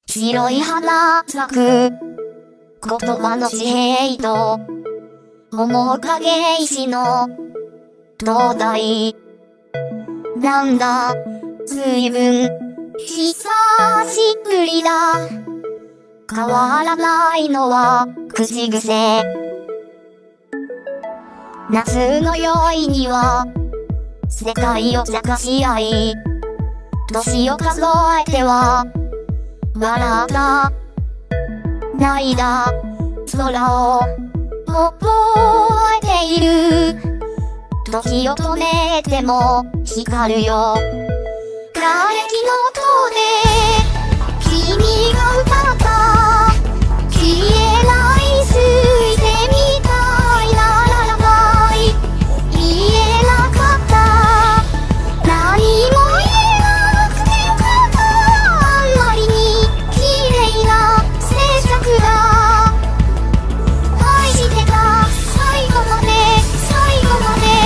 白い花咲く言葉の地平と面影石の灯台なんだ随分久しぶりだ変わらないのは口癖夏の宵には世界を茶化し合い年を数えては笑った泣いた空を覚えている時を止めても光るよ瓦礫の音で君が歌った消えない彗星みたいなララバイ言えなかった何も言えなくてよかったあんまりに綺麗な静寂だ愛してた最後まで最後まで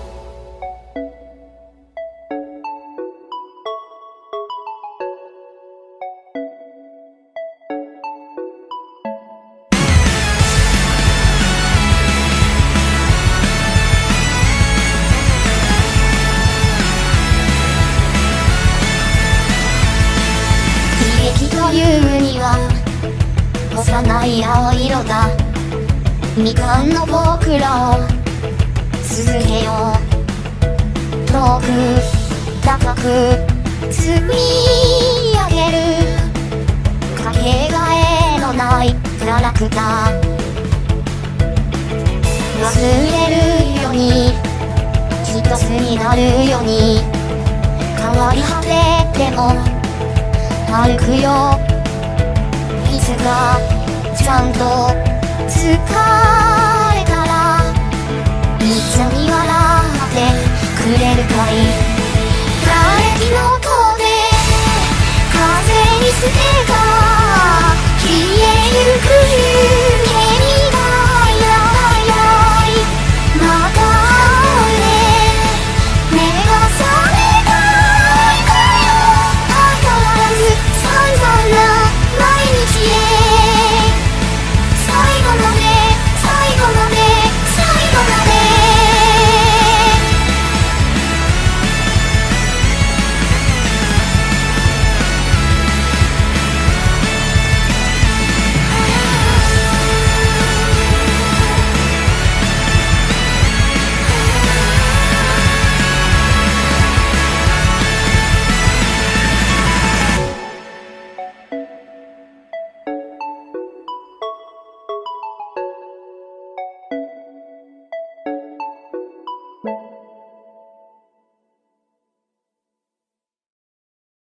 というには幼い青色だみかんの僕らを続けよう遠く高く積み上げるかけがえのないキャラクター忘れるように一つになるように変わり果てても歩くよいつかちゃんと疲れたら一緒に笑ってくれるかい瓦礫の